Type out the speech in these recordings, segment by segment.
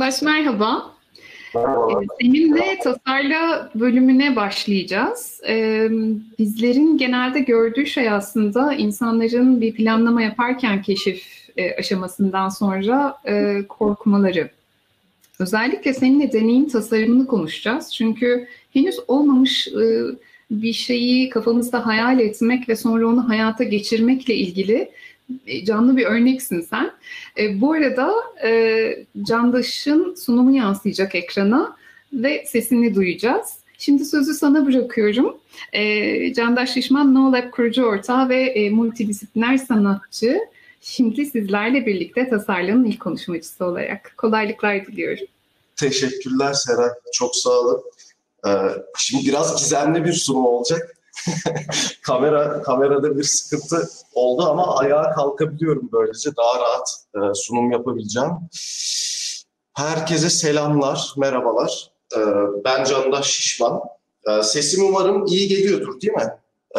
Candaş merhaba. Merhabalar. Seninle tasarla bölümüne başlayacağız. Bizlerin genelde gördüğü şey aslında insanların bir planlama yaparken keşif aşamasından sonra korkmaları. Özellikle seninle deneyim tasarımını konuşacağız. Çünkü henüz olmamış bir şeyi kafamızda hayal etmek ve sonra onu hayata geçirmekle ilgili canlı bir örneksin sen. Bu arada Candaş'ın sunumu yansıyacak ekrana ve sesini duyacağız. Şimdi sözü sana bırakıyorum. Candaş Şişman, NoLab kurucu ortağı ve multidisipliner sanatçı. Şimdi sizlerle birlikte tasarlanın ilk konuşmacısı olarak. Kolaylıklar diliyorum. Teşekkürler Serap. Çok sağ olun. Şimdi biraz gizemli bir sunum olacak. Kamerada bir sıkıntı oldu ama ayağa kalkabiliyorum böylece. Daha rahat sunum yapabileceğim. Herkese selamlar, merhabalar. Ben Candaş Şişman. Sesim umarım iyi geliyordur değil mi?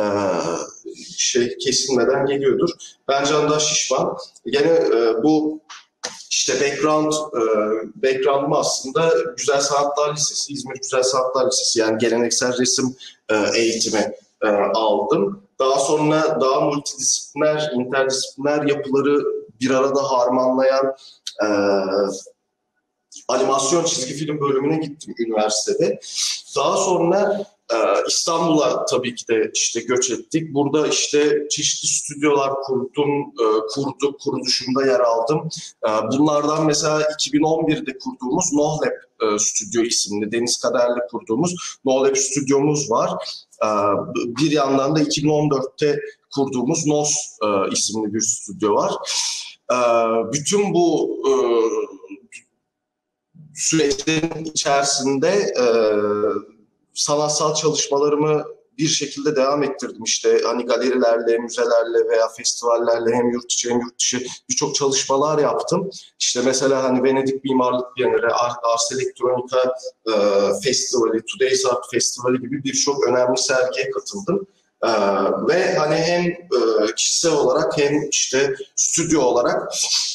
Kesilmeden geliyordur. Ben Candaş Şişman. Gene bu İşte background'um aslında Güzel Sanatlar Lisesi, İzmir Güzel Sanatlar Lisesi, yani geleneksel resim eğitimi aldım. Daha sonra daha multidisipliner, interdisipliner yapıları bir arada harmanlayan animasyon çizgi film bölümüne gittim üniversitede. Daha sonra İstanbul'a tabii ki de işte göç ettik. Burada işte çeşitli stüdyolar kuruluşunda yer aldım. Bunlardan mesela 2011'de kurduğumuz NoLab Stüdyo isimli, Deniz Kader'le kurduğumuz NoLab stüdyomuz var. Bir yandan da 2014'te kurduğumuz NOS isimli bir stüdyo var. Bütün bu süreçlerin içerisinde sanatsal çalışmalarımı bir şekilde devam ettirdim. İşte hani galerilerle, müzelerle veya festivallerle hem yurt içi hem yurt dışı birçok çalışmalar yaptım. İşte mesela hani Venedik Mimarlık Bienali, Ars Electronica Festivali, Today's Art Festivali gibi birçok önemli sergiye katıldım. Ve hani hem kişisel olarak hem işte stüdyo olarak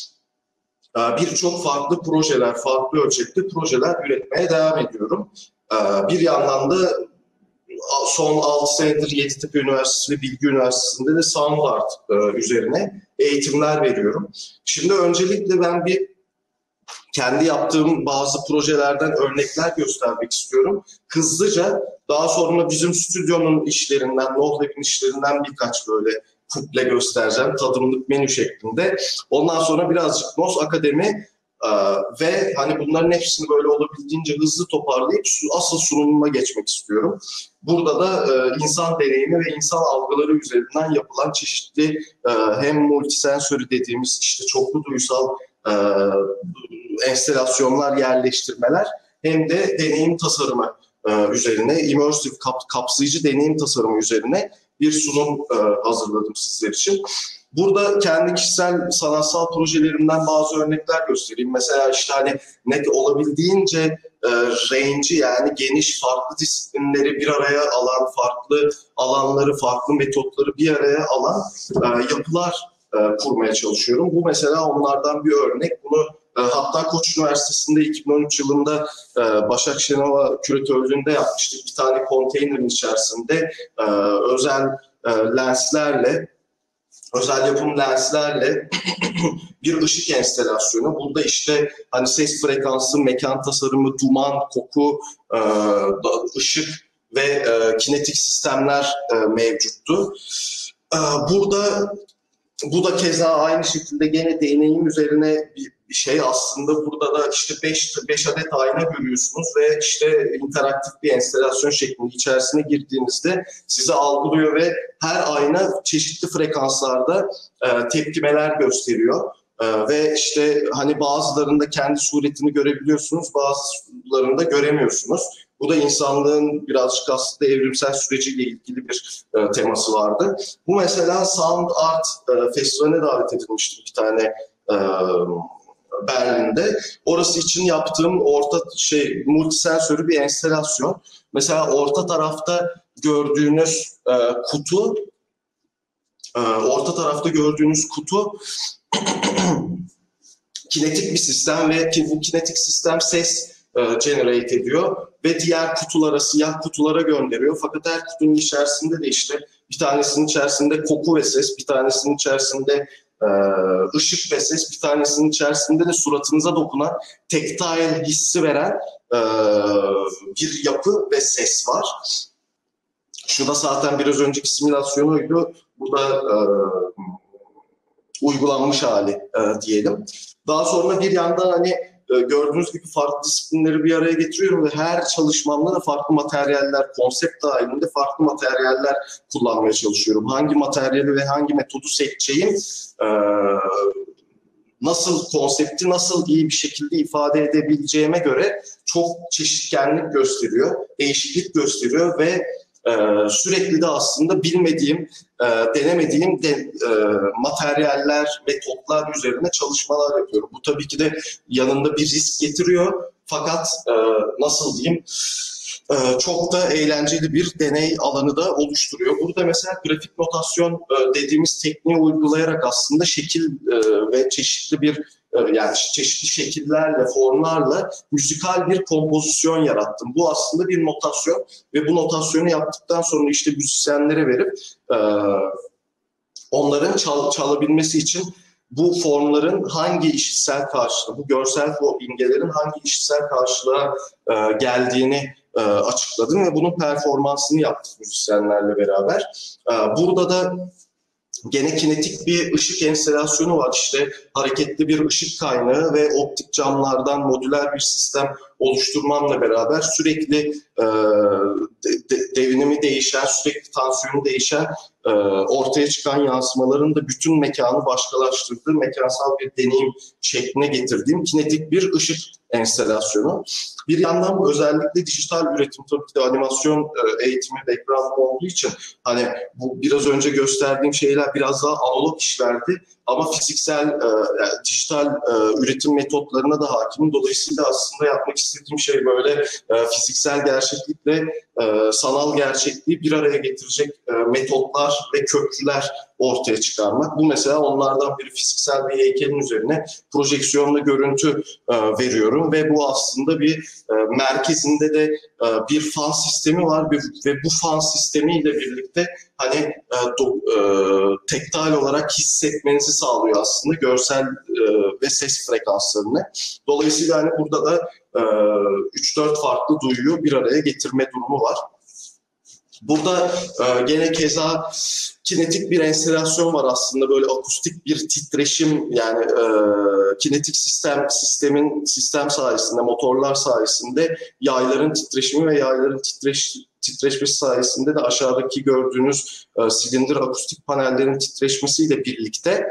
birçok farklı projeler, farklı ölçekli projeler üretmeye devam ediyorum. Bir yandan da son 6 senedir Yeditepe Üniversitesi ve Bilgi Üniversitesi'nde de sound art üzerine eğitimler veriyorum. Şimdi öncelikle ben kendi yaptığım bazı projelerden örnekler göstermek istiyorum. Hızlıca daha sonra bizim stüdyonun işlerinden, NoLab'in işlerinden birkaç böyle kuple göstereceğim. Tadımlık menü şeklinde. Ondan sonra birazcık NOS Akademi ve hani bunların hepsini böyle olabildiğince hızlı toparlayıp asıl sunumuma geçmek istiyorum. Burada da insan deneyimi ve insan algıları üzerinden yapılan çeşitli hem multisensörü dediğimiz işte çoklu duysal enstalasyonlar, yerleştirmeler hem de deneyim tasarımı üzerine, immersive kapsayıcı deneyim tasarımı üzerine bir sunum hazırladım sizler için. Burada kendi kişisel sanatsal projelerimden bazı örnekler göstereyim. Mesela işte hani net olabildiğince range'i, yani geniş farklı disiplinleri bir araya alan, farklı alanları, farklı metotları bir araya alan yapılar kurmaya çalışıyorum. Bu mesela onlardan bir örnek. Bunu hatta Koç Üniversitesi'nde 2013 yılında Başak Şenova küratörlüğünde yapmıştık. Bir tane konteynerin içerisinde özel lenslerle, özel yapım lenslerle bir ışık enstalasyonu. Burada işte hani ses frekansı, mekan tasarımı, duman, koku, ışık ve kinetik sistemler mevcuttu. Bu da keza aynı şekilde gene deneyim üzerine bir şey aslında. Burada da işte 5 adet ayna görüyorsunuz ve işte interaktif bir enstalasyon şeklinde içerisine girdiğinizde sizi algılıyor ve her ayna çeşitli frekanslarda tepkimeler gösteriyor. Ve işte hani bazılarında kendi suretini görebiliyorsunuz, bazılarında göremiyorsunuz. Bu da insanlığın birazcık aslında evrimsel süreciyle ilgili bir teması vardı. Bu mesela Sound Art Festivali'ne davet edilmişti bir tane Berlin'de. Orası için yaptığım multisensörü bir enstalasyon. Mesela orta tarafta gördüğünüz kutu kinetik bir sistem ve bu kinetik sistem ses generate ediyor ve diğer kutulara, siyah kutulara gönderiyor. Fakat her kutunun içerisinde de işte bir tanesinin içerisinde koku ve ses, bir tanesinin içerisinde ışık ve ses, bir tanesinin içerisinde de suratınıza dokunan tactile hissi veren bir yapı ve ses var. Şu da zaten biraz önceki simülasyonuydu. Burada uygulanmış hali diyelim. Daha sonra bir yandan hani gördüğünüz gibi farklı disiplinleri bir araya getiriyorum ve her çalışmamda da farklı materyaller, konsept dahilinde farklı materyaller kullanmaya çalışıyorum. Hangi materyali ve hangi metodu seçeceğim, nasıl konsepti nasıl iyi bir şekilde ifade edebileceğime göre çok çeşitkenlik gösteriyor, değişiklik gösteriyor ve sürekli de aslında bilmediğim, denemediğim materyaller, metotlar üzerine çalışmalar yapıyorum. Bu tabii ki de yanında bir risk getiriyor. Fakat nasıl diyeyim, çok da eğlenceli bir deney alanı da oluşturuyor. Burada mesela grafik notasyon dediğimiz tekniği uygulayarak aslında şekil ve çeşitli bir yani çeşitli şekillerle, formlarla müzikal bir kompozisyon yarattım. Bu aslında bir notasyon ve bu notasyonu yaptıktan sonra işte müzisyenlere verip onların çalabilmesi için bu formların hangi işitsel karşılığı, bu görsel imgelerin hangi işitsel karşılığa geldiğini açıkladım ve bunun performansını yaptık müzisyenlerle beraber. Burada da gene kinetik bir ışık enstalasyonu var. İşte hareketli bir ışık kaynağı ve optik camlardan modüler bir sistem oluşturmamla beraber sürekli devinimi değişen, sürekli tansiyonu değişen ortaya çıkan yansımaların da bütün mekanı başkalaştırdığı, mekansal bir deneyim şekline getirdiğim kinetik bir ışık enstalasyonu. Bir yandan özellikle dijital üretim, tabii ki de animasyon eğitimi background olduğu için hani bu biraz önce gösterdiğim şeyler biraz daha analog işlerdi ama fiziksel, dijital üretim metotlarına da hakimim. Dolayısıyla aslında yapmak istediğim şey böyle fiziksel gerçeklikle sanal gerçekliği bir araya getirecek metotlar ve köprüler ortaya çıkarmak. Bu mesela onlardan biri. Fiziksel bir heykelin üzerine projeksiyonla görüntü veriyorum ve bu aslında bir merkezinde de bir fan sistemi var ve bu fan sistemiyle birlikte hani tektal olarak hissetmenizi sağlıyor aslında görsel ve ses frekanslarını. Dolayısıyla hani burada da 3-4 farklı duyuyu bir araya getirme durumu var. Burada gene keza kinetik bir enstalasyon var aslında, böyle akustik bir titreşim, yani kinetik sistem sayesinde, motorlar sayesinde yayların titreşimi ve yayların titreşmesi sayesinde de aşağıdaki gördüğünüz silindir akustik panellerin titreşmesiyle birlikte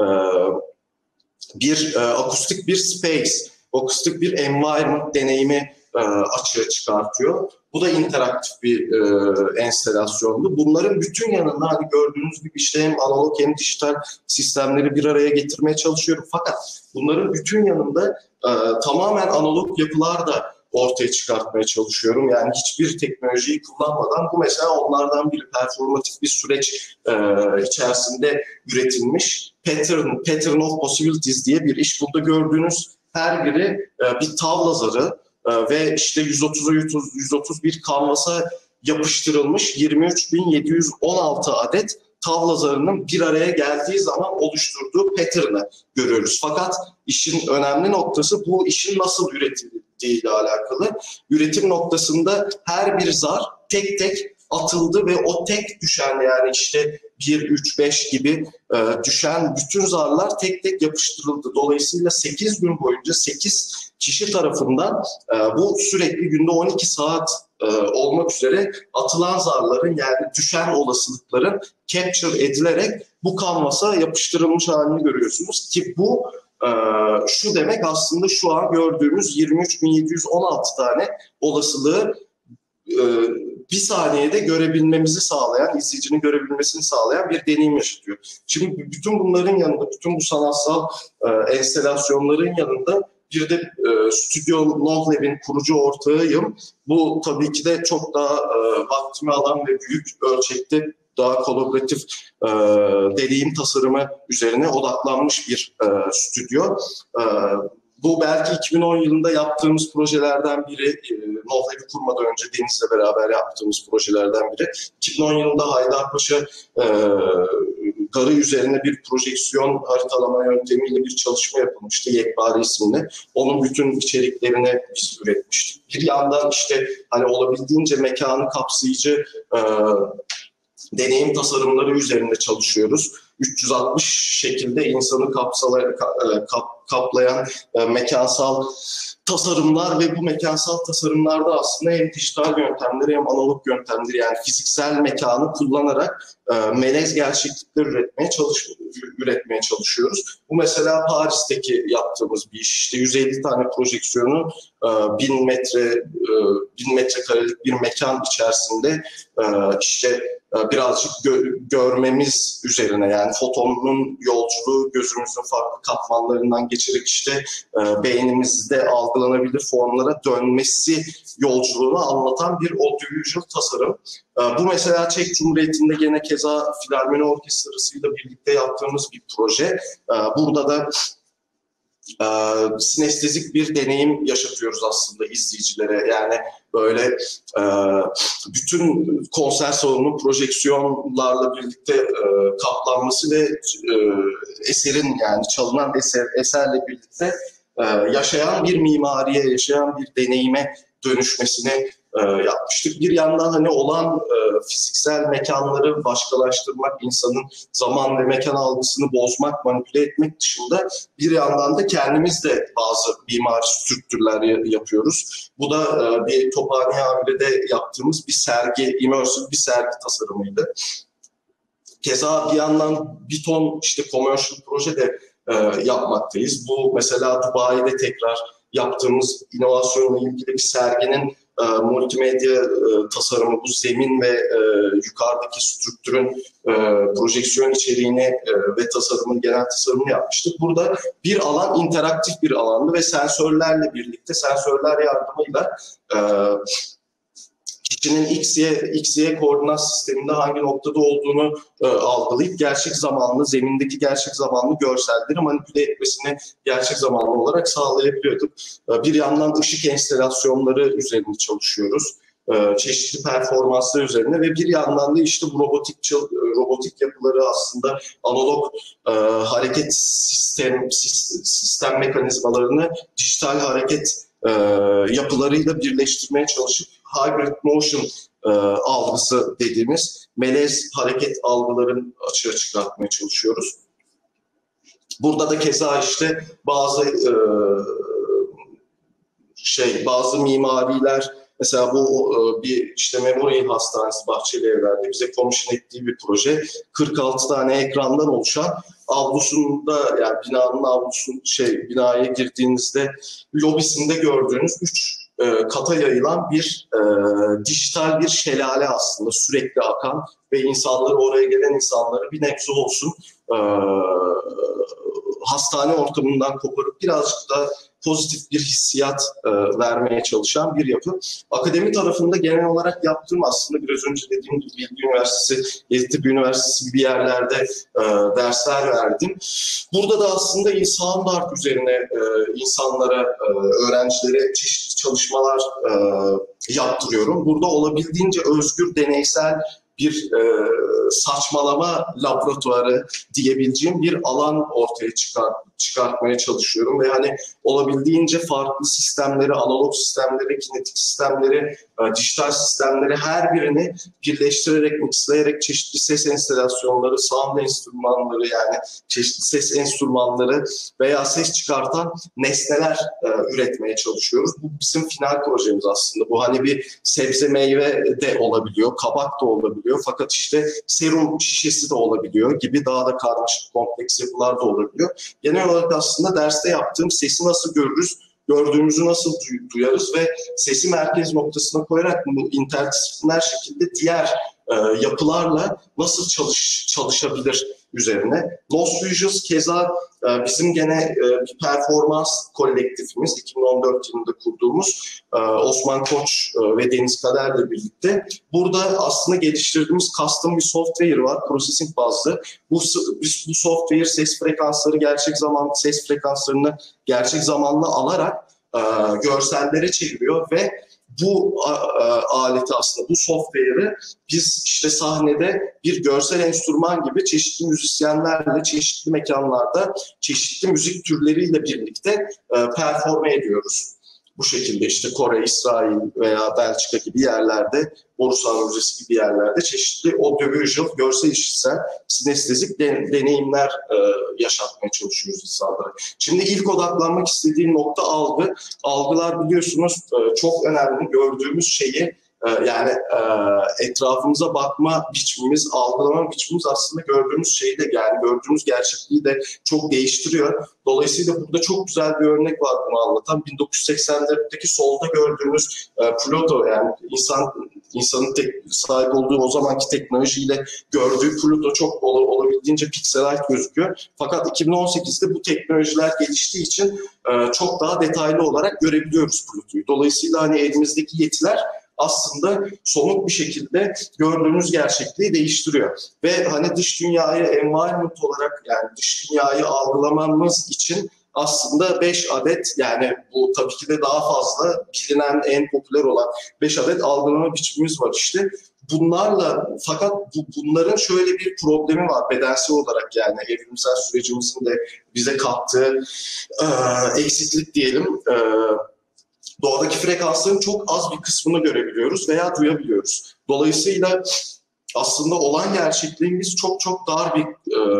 bir akustik bir space, akustik bir environment deneyimi açığa çıkartıyor. Bu da interaktif bir enstalasyondu. Bunların bütün yanında hani gördüğünüz gibi işte hem analog hem dijital sistemleri bir araya getirmeye çalışıyorum. Fakat bunların bütün yanında tamamen analog yapılar da ortaya çıkartmaya çalışıyorum. Yani hiçbir teknolojiyi kullanmadan. Bu mesela onlardan biri, performatif bir süreç içerisinde üretilmiş Pattern of Possibilities diye bir iş. Burada gördüğünüz her biri bir tavla zarı ve işte 131 kanvasa yapıştırılmış 23.716 adet tavla zarının bir araya geldiği zaman oluşturduğu pattern'ı görüyoruz. Fakat işin önemli noktası bu işin nasıl üretildiğiyle alakalı. Üretim noktasında her bir zar tek tek atıldı ve o tek düşen, yani işte 1, 3, 5 gibi düşen bütün zarlar tek tek yapıştırıldı. Dolayısıyla 8 gün boyunca 8 kişi tarafından bu sürekli günde 12 saat olmak üzere atılan zarların, yani düşen olasılıkların capture edilerek bu kanvasa yapıştırılmış halini görüyorsunuz ki bu şu demek aslında, şu an gördüğümüz 23.716 tane olasılığı bir saniyede görebilmemizi sağlayan, izleyicinin görebilmesini sağlayan bir deneyim yaşatıyor. Şimdi bütün bunların yanında, bütün bu sanatsal enstalasyonların yanında bir de Stüdyo Nogleb'in kurucu ortağıyım. Bu tabii ki de çok daha vaktimi alan ve büyük ölçekte daha kolaboratif deneyim tasarımı üzerine odaklanmış bir stüdyo. Bu belki 2010 yılında yaptığımız projelerden biri, Novlab'i kurmadan önce Deniz'le beraber yaptığımız projelerden biri. 2010 yılında Haydarpaşa Garı üzerine bir projeksiyon haritalama yöntemiyle bir çalışma yapılmıştı, Yekpare isimli. Onun bütün içeriklerini biz üretmiştik. Bir yandan işte hani olabildiğince mekanı kapsayıcı deneyim tasarımları üzerinde çalışıyoruz. 360 şekilde insanı kaplayan mekansal tasarımlar ve bu mekansal tasarımlarda aslında hem dijital yöntemleri hem analog yöntemleri, yani fiziksel mekanı kullanarak melez gerçeklikler üretmeye çalışıyoruz. Bu mesela Paris'teki yaptığımız bir iş. İşte 150 tane projeksiyonu 1000 metrekarelik bir mekan içerisinde işte birazcık görmemiz üzerine, yani fotonun yolculuğu gözümüzün farklı katmanlarından geçerek işte beynimizde algılanabilir formlara dönmesi yolculuğunu anlatan bir audiovisual tasarım. Bu mesela Çek Cumhuriyeti'nde gene keza Filarmoni Orkestrası'yla birlikte yaptığımız bir proje. Burada da sinestezik bir deneyim yaşatıyoruz aslında izleyicilere. Yani böyle bütün konser salonunun projeksiyonlarla birlikte kaplanması ve eserin, yani çalınan eserle birlikte yaşayan bir mimariye, yaşayan bir deneyime dönüşmesini yapmıştık. Bir yandan hani olan fiziksel mekanları başkalaştırmak, insanın zaman ve mekan algısını bozmak, manipüle etmek dışında bir yandan da kendimiz de bazı mimari strüktürler yapıyoruz. Bu da bir Tophane Amire'de yaptığımız bir sergi, immersive bir sergi tasarımıydı. Keza bir yandan bir ton işte commercial proje de yapmaktayız. Bu mesela Dubai'de tekrar yaptığımız inovasyonla ilgili bir serginin multimedya tasarımı, bu zemin ve yukarıdaki strüktürün projeksiyon içeriğini ve tasarımın genel tasarımını yapmıştık. Burada bir alan interaktif bir alandı ve sensörlerle birlikte, sensörler yardımıyla kişinin X-Y koordinat sisteminde hangi noktada olduğunu algılayıp gerçek zamanlı, zemindeki gerçek zamanlı görselleri manipüle etmesini gerçek zamanlı olarak sağlayabiliyorduk. Bir yandan ışık enstalasyonları üzerinde çalışıyoruz. Çeşitli performanslar üzerine ve bir yandan da işte bu robotik yapıları aslında analog hareket sistem mekanizmalarını dijital hareket yapılarıyla birleştirmeye çalışıp hybrid motion algısı dediğimiz melez hareket algılarını açığa çıkartmaya çalışıyoruz. Burada da keza işte bazı mimariler, mesela bu bir işte Memorial Hastanesi Bahçelievler'de bize komisyon ettiği bir proje. 46 tane ekrandan oluşan, avlusunda, yani binanın binaya girdiğinizde lobisinde gördüğünüz 3 kata yayılan bir dijital bir şelale aslında, sürekli akan ve insanları, oraya gelen insanları bir nebze olsun hastane ortamından koparıp birazcık da pozitif bir hissiyat vermeye çalışan bir yapı. Akademi tarafında genel olarak yaptığım, aslında biraz önce dediğim gibi Bilgi Üniversitesi, Yeditepe Üniversitesi gibi yerlerde dersler verdim. Burada da aslında sound art üzerine insanlara, öğrencilere çeşitli çalışmalar yaptırıyorum. Burada olabildiğince özgür, deneysel bir saçmalama laboratuvarı diyebileceğim bir alan ortaya çıkartmaya çalışıyorum ve hani olabildiğince farklı sistemleri, analog sistemleri, kinetik sistemleri, dijital sistemleri, her birini birleştirerek, mixleyerek çeşitli ses enstalasyonları, sound enstrümanları, yani çeşitli ses enstrümanları veya ses çıkartan nesneler üretmeye çalışıyoruz. Bu bizim final projemiz aslında. Bu hani bir sebze meyve de olabiliyor, kabak da olabiliyor, fakat işte serum şişesi de olabiliyor gibi daha da karmaşık, kompleks yapılar da olabiliyor. Genel olarak aslında derste yaptığım sesi nasıl görürüz, gördüğümüzü nasıl duyarız ve sesi merkez noktasına koyarak bunu interdisipliner şekilde diğer yapılarla nasıl çalışabilir üzerine. Lost Visuals keza bizim gene bir performans kolektifimiz, 2014 yılında kurduğumuz Osman Koç ve Deniz Kader'le birlikte. Burada aslında geliştirdiğimiz custom bir software var, processing bazlı. Bu software ses frekanslarını gerçek zamanlı alarak görsellere çeviriyor ve bu aleti aslında, bu software'ı biz işte sahnede bir görsel enstrüman gibi çeşitli müzisyenlerle, çeşitli mekanlarda, çeşitli müzik türleriyle birlikte performe ediyoruz. Bu şekilde işte Kore, İsrail veya Belçika gibi yerlerde, Borusan Müzesi gibi yerlerde çeşitli audiovisual, görsel işitsel, sinestezik deneyimler yaşatmaya çalışıyoruz insanlara. Şimdi ilk odaklanmak istediğim nokta algı. Algılar biliyorsunuz çok önemli. Gördüğümüz şeyi yani etrafımıza bakma biçimimiz, algılama biçimimiz aslında gördüğümüz şeyi de, yani gördüğümüz gerçekliği de çok değiştiriyor. Dolayısıyla burada çok güzel bir örnek var bunu anlatan. 1984'teki solda gördüğümüz Pluto, yani insanın sahip olduğu o zamanki teknolojiyle gördüğü Pluto çok olabildiğince pixelite gözüküyor. Fakat 2018'de bu teknolojiler geliştiği için çok daha detaylı olarak görebiliyoruz Pluto'yu. Dolayısıyla hani elimizdeki yetiler aslında somut bir şekilde gördüğümüz gerçekliği değiştiriyor. Ve hani dış dünyayı environment olarak, yani dış dünyayı algılamamız için aslında 5 adet, yani bu tabii ki de daha fazla bilinen, en popüler olan 5 adet algılama biçimimiz var işte. Bunlarla, fakat bunların şöyle bir problemi var bedensel olarak, yani evrimsel sürecimizin de bize kattığı eksiklik diyelim. Doğadaki frekansların çok az bir kısmını görebiliyoruz veya duyabiliyoruz. Dolayısıyla aslında olan gerçekliğimiz çok çok dar bir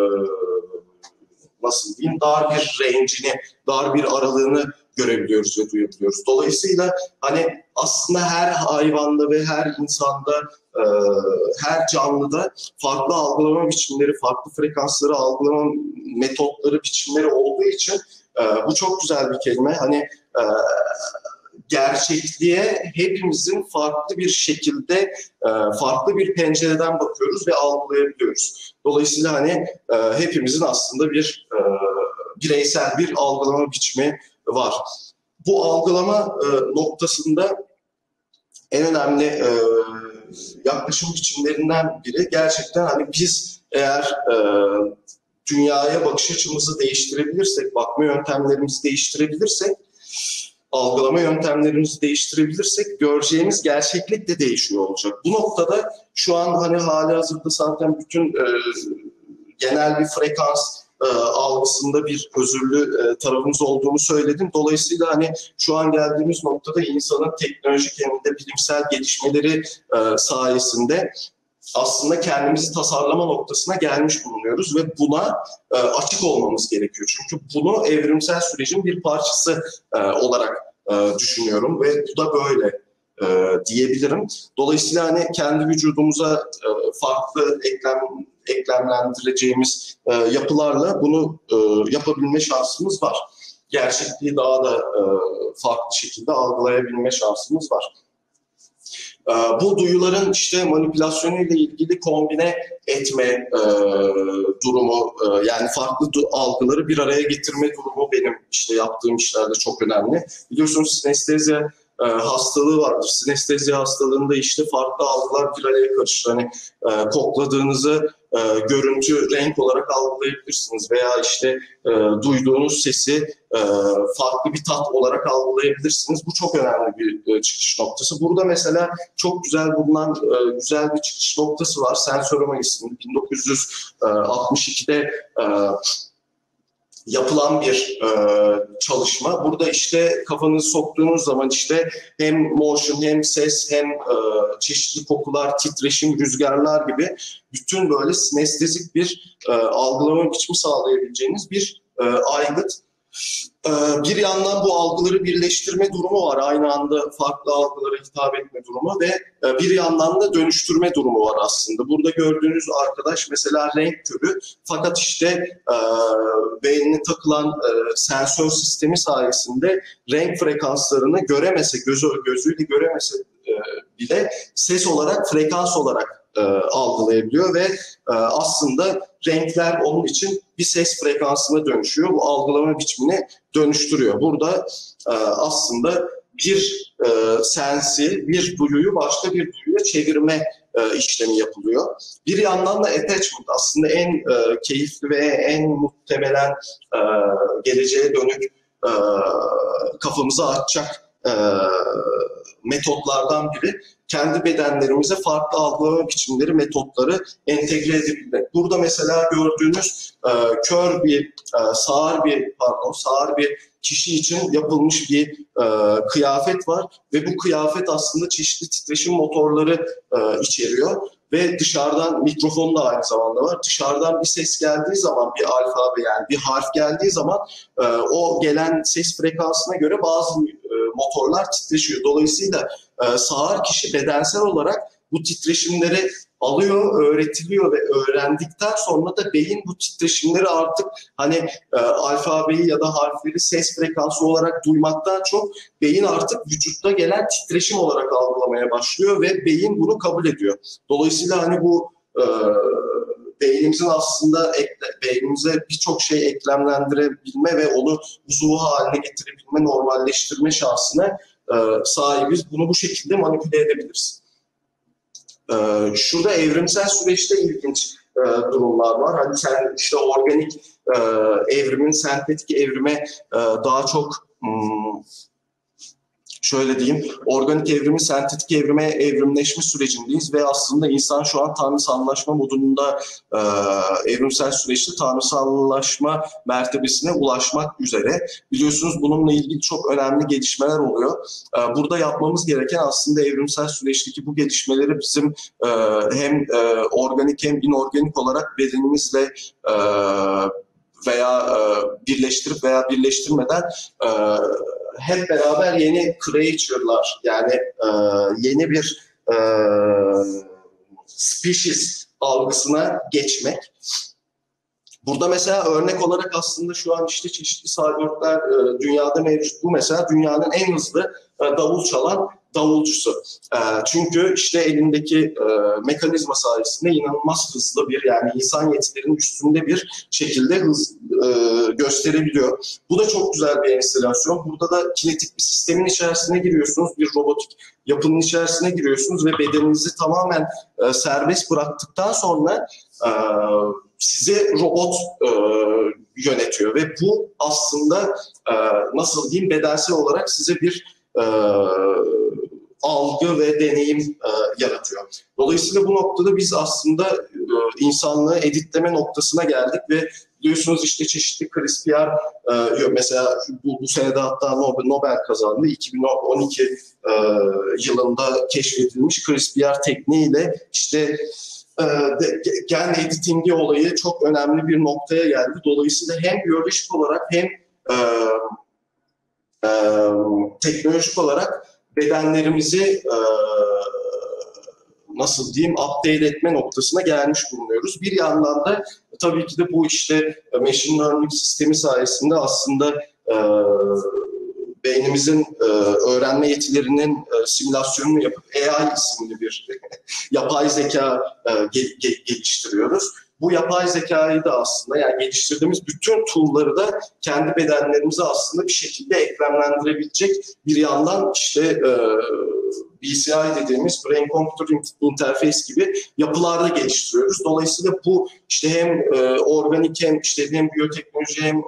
nasıl diyeyim, dar bir range'ini, dar bir aralığını görebiliyoruz ve duyabiliyoruz. Dolayısıyla hani aslında her hayvanda ve her insanda, her canlıda farklı algılama biçimleri, farklı frekansları algılama metotları, biçimleri olduğu için bu çok güzel bir kelime. Hani gerçekliğe hepimizin farklı bir şekilde, farklı bir pencereden bakıyoruz ve algılayabiliyoruz. Dolayısıyla hani hepimizin aslında bir bireysel bir algılama biçimi var. Bu algılama noktasında en önemli yaklaşım biçimlerinden biri gerçekten hani biz eğer dünyaya bakış açımızı değiştirebilirsek, bakma yöntemlerimizi değiştirebilirsek, algılama yöntemlerimizi değiştirebilirsek göreceğimiz gerçeklik de değişiyor olacak. Bu noktada şu an hani halihazırda zaten bütün genel bir frekans algısında bir özürlü tarafımız olduğunu söyledim. Dolayısıyla hani şu an geldiğimiz noktada insanın teknolojik hem de bilimsel gelişmeleri sayesinde aslında kendimizi tasarlama noktasına gelmiş bulunuyoruz ve buna açık olmamız gerekiyor. Çünkü bunu evrimsel sürecin bir parçası olarak düşünüyorum ve bu da böyle diyebilirim. Dolayısıyla hani kendi vücudumuza farklı eklemlendireceğimiz yapılarla bunu yapabilme şansımız var. Gerçekliği daha da farklı şekilde algılayabilme şansımız var. Bu duyuların işte manipülasyonuyla ilgili kombine etme durumu, yani farklı algıları bir araya getirme durumu benim işte yaptığım işlerde çok önemli. Biliyorsunuz sinestezya hastalığı vardır. Sinestezya hastalığında işte farklı algılar bir araya karışır. Hani kokladığınızı görüntü, renk olarak algılayabilirsiniz veya işte duyduğunuz sesi farklı bir tat olarak algılayabilirsiniz. Bu çok önemli bir çıkış noktası. Burada mesela çok güzel bulunan güzel bir çıkış noktası var. Sensöroma isimli 1962'de yapılan bir çalışma. Burada işte kafanızı soktuğunuz zaman işte hem motion, hem ses, hem çeşitli kokular, titreşim, rüzgarlar gibi bütün böyle sinestezik bir algılama biçimi sağlayabileceğiniz bir aygıt. Bir yandan bu algıları birleştirme durumu var. Aynı anda farklı algılara hitap etme durumu ve bir yandan da dönüştürme durumu var aslında. Burada gördüğünüz arkadaş mesela renk körü, fakat işte beynine takılan sensör sistemi sayesinde renk frekanslarını göremese, gözüyle göremese bile ses olarak, frekans olarak algılayabiliyor ve aslında renkler onun için bir ses frekansına dönüşüyor. Bu algılama biçimini dönüştürüyor. Burada aslında bir sensi, bir duyuyu başka bir duyuya çevirme işlemi yapılıyor. Bir yandan da attachment aslında en keyifli ve en muhtemelen geleceğe dönük kafamızı açacak metotlardan biri. Kendi bedenlerimize farklı algılama biçimleri, metotları entegre edebilmek. Burada mesela gördüğünüz kör bir, sağır bir kişi için yapılmış bir kıyafet var ve bu kıyafet aslında çeşitli titreşim motorları içeriyor ve dışarıdan, mikrofon da aynı zamanda var. Dışarıdan bir ses geldiği zaman, bir alfabe yani bir harf geldiği zaman o gelen ses frekansına göre bazı motorlar titreşiyor. Dolayısıyla sağır kişi bedensel olarak bu titreşimleri alıyor, öğretiliyor ve öğrendikten sonra da beyin bu titreşimleri artık hani alfabeyi ya da harfleri ses frekansı olarak duymaktan çok beyin artık vücutta gelen titreşim olarak algılamaya başlıyor ve beyin bunu kabul ediyor. Dolayısıyla hani bu beynimizin aslında beynimize birçok şey eklemlendirebilme ve onu uzuvu haline getirebilme, normalleştirme şansına sahibiz. Bunu bu şekilde manipüle edebiliriz. Şurada evrimsel süreçte ilginç durumlar var. Hani sen işte organik evrimin sentetik evrime daha çok şöyle diyeyim, organik evrimin sentetik evrime evrimleşme sürecindeyiz ve aslında insan şu an tanrısallaşma modunda evrimsel süreçte tanrısallaşma mertebesine ulaşmak üzere. Biliyorsunuz bununla ilgili çok önemli gelişmeler oluyor. Burada yapmamız gereken aslında evrimsel süreçteki bu gelişmeleri bizim hem organik hem inorganik olarak bedenimizle veya birleştirip veya birleştirmeden hep beraber yeni creature'lar yani yeni bir species algısına geçmek. Burada mesela örnek olarak aslında şu an işte çeşitli cyborglar dünyada mevcut. Bu mesela dünyanın en hızlı davul çalan davulcusu. Çünkü işte elindeki mekanizma sayesinde inanılmaz hızlı bir yani insan yetilerinin üstünde bir şekilde hız gösterebiliyor. Bu da çok güzel bir enstalasyon. Burada da kinetik bir sistemin içerisine giriyorsunuz. Bir robotik yapının içerisine giriyorsunuz ve bedeninizi tamamen serbest bıraktıktan sonra sizi robot yönetiyor ve bu aslında nasıl diyeyim bedensel olarak size bir algı ve deneyim yaratıyor. Dolayısıyla bu noktada biz aslında insanlığı editleme noktasına geldik ve biliyorsunuz işte çeşitli CRISPR mesela bu sene de hatta Nobel kazandı. 2012 yılında keşfedilmiş CRISPR tekniğiyle işte gen editingi olayı çok önemli bir noktaya geldi. Dolayısıyla hem biyolojik olarak hem teknolojik olarak bedenlerimizi nasıl diyeyim update etme noktasına gelmiş bulunuyoruz. Bir yandan da tabii ki de bu işte machine learning sistemi sayesinde aslında beynimizin öğrenme yetilerinin simülasyonunu yapıp AI isimli bir yapay zeka geliştiriyoruz. Bu yapay zekayı da aslında yani geliştirdiğimiz bütün tool'ları da kendi bedenlerimize aslında bir şekilde eklemlendirebilecek bir yandan işte BCI dediğimiz Brain Computer Interface gibi yapılarda geliştiriyoruz. Dolayısıyla bu işte hem organik hem işte hem biyoteknoloji hem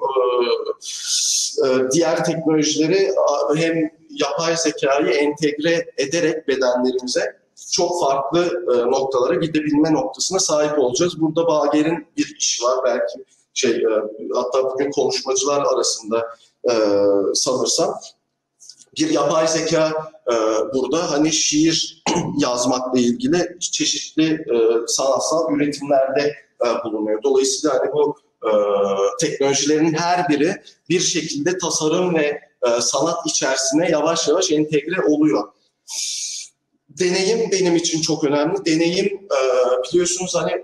diğer teknolojileri hem yapay zekayı entegre ederek bedenlerimize çok farklı noktalara gidebilme noktasına sahip olacağız. Burada Bager'in bir işi var belki hatta bugün konuşmacılar arasında sanırsam bir yapay zeka burada hani şiir yazmakla ilgili çeşitli sanatsal üretimlerde bulunuyor. Dolayısıyla hani bu teknolojilerin her biri bir şekilde tasarım ve sanat içerisine yavaş yavaş entegre oluyor. Deneyim benim için çok önemli. Deneyim biliyorsunuz hani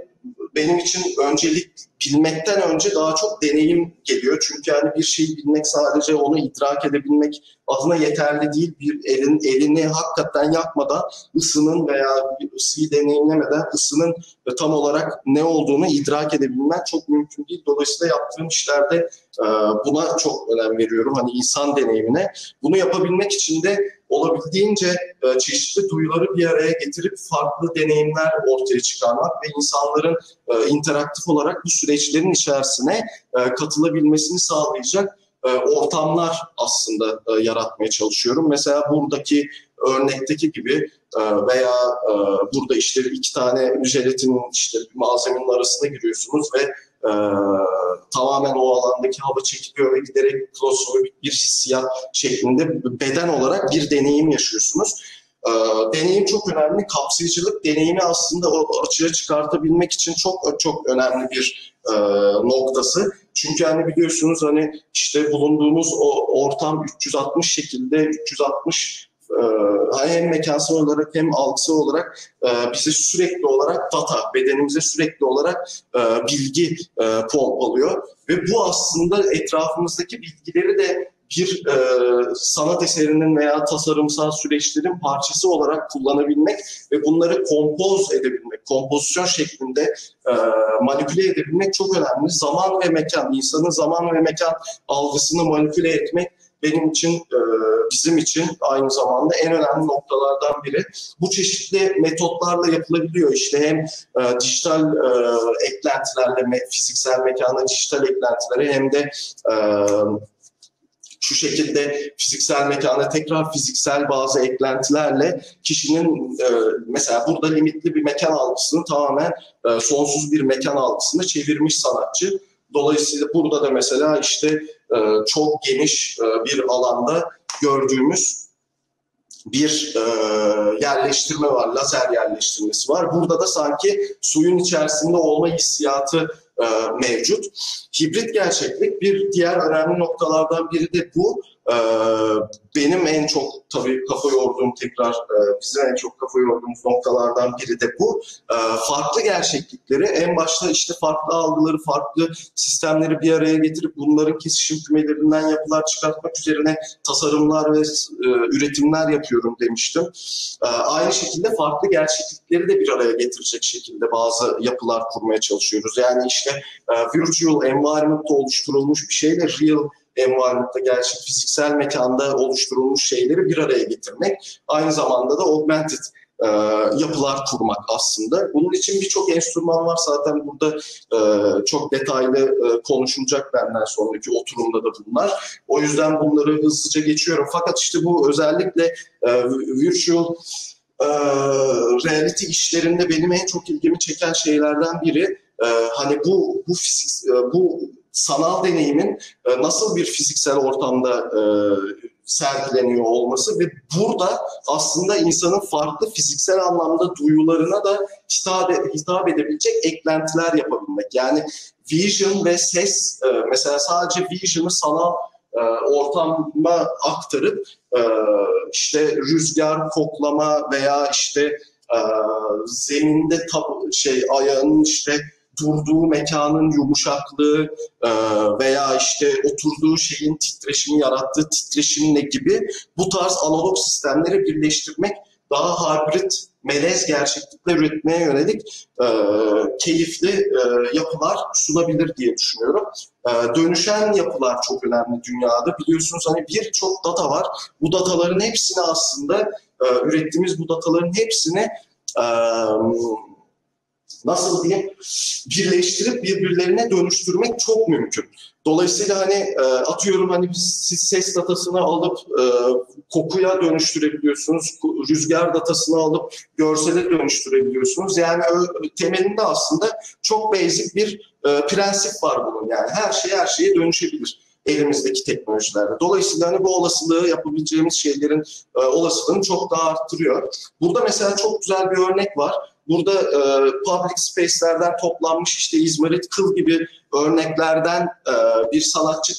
benim için öncelik bilmekten önce daha çok deneyim geliyor. Çünkü yani bir şeyi bilmek sadece onu idrak edebilmek adına yeterli değil. Bir elini hakikaten yakmadan ısının veya bir ısıyı deneyimlemeden ısının tam olarak ne olduğunu idrak edebilmek çok mümkün değil. Dolayısıyla yaptığım işlerde buna çok önem veriyorum. Hani insan deneyimine. Bunu yapabilmek için de olabildiğince çeşitli duyuları bir araya getirip farklı deneyimler ortaya çıkarmak ve insanların interaktif olarak bu süreçlerin içerisine katılabilmesini sağlayacak ortamlar aslında yaratmaya çalışıyorum. Mesela buradaki örnekteki gibi veya burada işte 2 tane jelatinin işte malzemenin arasına giriyorsunuz ve tamamen o alandaki hava çekiliyor ve giderek klostrofobik bir hissiyat şeklinde beden olarak bir deneyim yaşıyorsunuz. Deneyim çok önemli. Kapsayıcılık deneyimi aslında o açığa çıkartabilmek için çok çok önemli bir noktası. Çünkü hani biliyorsunuz hani işte bulunduğumuz o ortam 360 şekilde 360 hem mekansal olarak hem algısal olarak bize sürekli olarak data, bedenimize sürekli olarak bilgi pompalıyor. Ve bu aslında etrafımızdaki bilgileri de bir sanat eserinin veya tasarımsal süreçlerin parçası olarak kullanabilmek ve bunları kompoz edebilmek, kompozisyon şeklinde manipüle edebilmek çok önemli. Zaman ve mekan, insanın zaman ve mekan algısını manipüle etmek benim için, bizim için aynı zamanda en önemli noktalardan biri. Bu çeşitli metotlarla yapılabiliyor. İşte hem dijital eklentilerle, fiziksel mekana dijital eklentileri hem de şu şekilde fiziksel mekana tekrar fiziksel bazı eklentilerle kişinin mesela burada limitli bir mekan algısını tamamen sonsuz bir mekan algısına çevirmiş sanatçı. Dolayısıyla burada da mesela işte çok geniş bir alanda gördüğümüz bir yerleştirme var, lazer yerleştirmesi var. Burada da sanki suyun içerisinde olma hissiyatı mevcut. Hibrit gerçeklik bir diğer önemli noktalardan biri de bu. Benim en çok tabii kafa yorduğum bizim en çok kafa yorduğumuz noktalardan biri de bu. Farklı gerçeklikleri en başta işte farklı algıları, farklı sistemleri bir araya getirip bunların kesişim kümelerinden yapılar çıkartmak üzerine tasarımlar ve üretimler yapıyorum demiştim. Aynı şekilde farklı gerçeklikleri de bir araya getirecek şekilde bazı yapılar kurmaya çalışıyoruz. Yani işte virtual environment'ta oluşturulmuş bir şeyle real environment'ta, gerçek fiziksel mekanda oluşturulmuş şeyleri bir araya getirmek. Aynı zamanda da augmented yapılar kurmak aslında. Bunun için birçok enstrüman var. Zaten burada çok detaylı konuşulacak benden sonraki oturumda da bunlar. O yüzden bunları hızlıca geçiyorum. Fakat işte bu özellikle virtual reality işlerinde benim en çok ilgimi çeken şeylerden biri. Hani bu sanal deneyimin nasıl bir fiziksel ortamda sergileniyor olması ve burada aslında insanın farklı fiziksel anlamda duyularına da hitap edebilecek eklentiler yapabilmek. Yani vision ve ses, mesela sadece vision'ı sanal ortama aktarıp işte rüzgar, koklama veya işte zeminde ayağının işte durduğu mekanın yumuşaklığı veya işte oturduğu şeyin titreşimi yarattığı titreşimle gibi bu tarz analog sistemleri birleştirmek daha hibrit, melez gerçeklikler üretmeye yönelik keyifli yapılar sunabilir diye düşünüyorum. Dönüşen yapılar çok önemli dünyada. Biliyorsunuz hani birçok data var. Bu dataların hepsini aslında ürettiğimiz bu dataların hepsini nasıl diyeyim, birleştirip birbirlerine dönüştürmek çok mümkün. Dolayısıyla hani atıyorum hani siz ses datasını alıp kokuya dönüştürebiliyorsunuz, rüzgar datasını alıp görsele dönüştürebiliyorsunuz. Yani temelinde aslında çok basic bir prensip var bunun, yani her şeye dönüşebilir elimizdeki teknolojilerle. Dolayısıyla hani bu olasılığı, yapabileceğimiz şeylerin olasılığını çok daha arttırıyor. Burada mesela çok güzel bir örnek var. Burada public space'lerden toplanmış işte izmarit, kıl gibi örneklerden bir sanatçı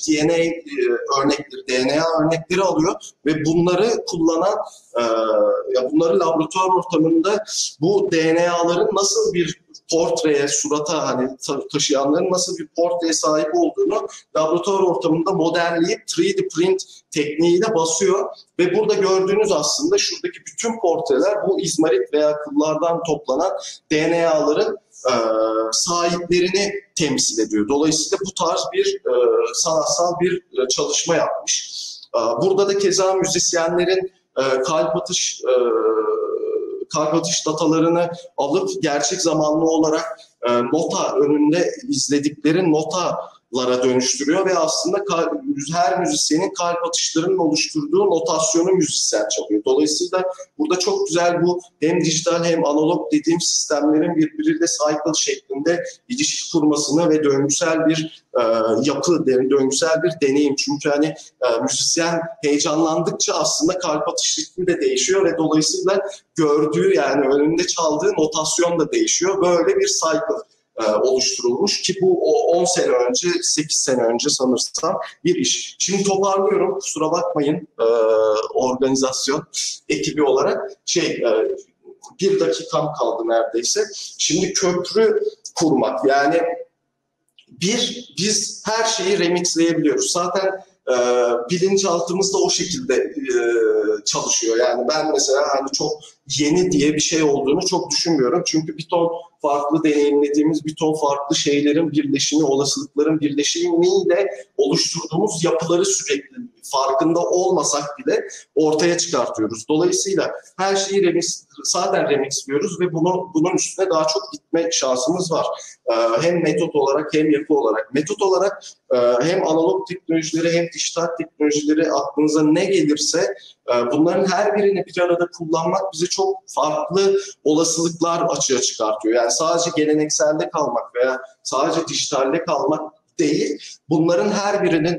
DNA örnekleri alıyor ve bunları kullanan, bunları laboratuvar ortamında bu DNA'ların nasıl bir portreye, surata hani taşıyanların nasıl bir portreye sahip olduğunu laboratuvar ortamında modelleyip 3D print tekniğiyle basıyor. Ve burada gördüğünüz aslında şuradaki bütün portreler bu izmarit veya kıllardan toplanan DNA'ların sahiplerini temsil ediyor. Dolayısıyla bu tarz bir sanatsal bir çalışma yapmış. Burada da keza müzisyenlerin kalp atış datalarını alıp gerçek zamanlı olarak nota önünde izledikleri notalara dönüştürüyor ve aslında her müzisyenin kalp atışlarının oluşturduğu notasyonu müzisyen çalıyor. Dolayısıyla burada çok güzel bu hem dijital hem analog dediğim sistemlerin birbiriyle cycle şeklinde ilişki kurmasını ve döngüsel bir yapı, döngüsel bir deneyim. Çünkü hani müzisyen heyecanlandıkça aslında kalp atış ritmi de değişiyor ve dolayısıyla gördüğü yani önünde çaldığı notasyon da değişiyor. Böyle bir cycle oluşturulmuş ki bu 10 sene önce, 8 sene önce sanırsam bir iş. Şimdi toparlıyorum, kusura bakmayın organizasyon ekibi olarak. Bir dakikam kaldı neredeyse. Şimdi köprü kurmak yani biz her şeyi remixleyebiliyoruz. Zaten bilinçaltımız da o şekilde çalışıyor. Yani ben mesela hani çok yeni diye bir şey olduğunu çok düşünmüyorum. Çünkü bir ton farklı deneyimlediğimiz, bir ton farklı şeylerin birleşimi, olasılıkların birleşimiyle oluşturduğumuz yapıları sürekli farkında olmasak bile ortaya çıkartıyoruz. Dolayısıyla her şeyi zaten remixliyoruz ve bunun üstüne daha çok gitme şansımız var. Hem metot olarak hem yapı olarak. Metot olarak hem analog teknolojileri hem dijital teknolojileri aklınıza ne gelirse bunların her birini bir arada kullanmak bize çok farklı olasılıklar açığa çıkartıyor. Yani sadece gelenekselde kalmak veya sadece dijitalde kalmak değil, bunların her birinin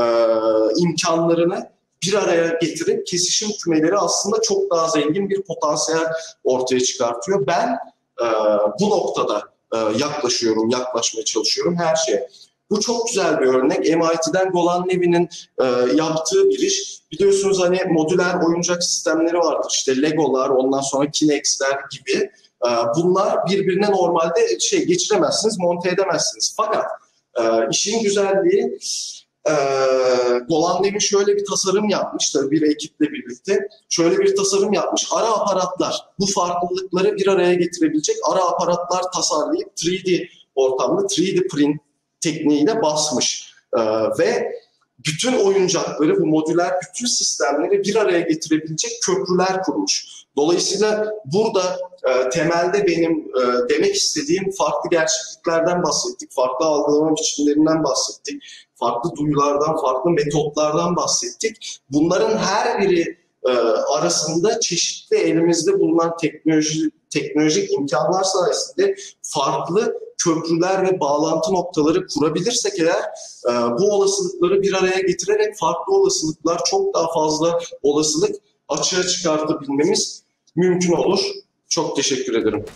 imkanlarını bir araya getirip kesişim kümeleri aslında çok daha zengin bir potansiyel ortaya çıkartıyor. Ben bu noktada yaklaşmaya çalışıyorum her şeye. Bu çok güzel bir örnek. MIT'den Golan Levy'nin yaptığı bir iş. Biliyorsunuz hani modüler oyuncak sistemleri vardır. İşte Legolar, ondan sonra Kinex'ler gibi. Bunlar birbirine normalde geçiremezsiniz, monte edemezsiniz. Fakat işin güzelliği Golan Levy şöyle bir tasarım yapmış tabii bir ekiple birlikte. Şöyle bir tasarım yapmış. Ara aparatlar, bu farklılıkları bir araya getirebilecek ara aparatlar tasarlayıp 3D ortamda 3D print tekniğiyle basmış. Ve bütün oyuncakları, bu modüler bütün sistemleri bir araya getirebilecek köprüler kurmuş. Dolayısıyla burada temelde benim demek istediğim farklı gerçekliklerden bahsettik, farklı algılama biçimlerinden bahsettik, farklı duyulardan, farklı metotlardan bahsettik. Bunların her biri arasında çeşitli elimizde bulunan teknolojik imkanlar sayesinde farklı köprüler ve bağlantı noktaları kurabilirsek eğer bu olasılıkları bir araya getirerek farklı olasılıklar, çok daha fazla olasılık açığa çıkartabilmemiz mümkün olur. Çok teşekkür ederim.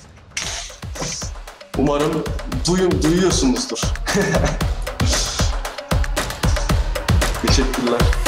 Umarım duyuyorsunuzdur. Teşekkürler.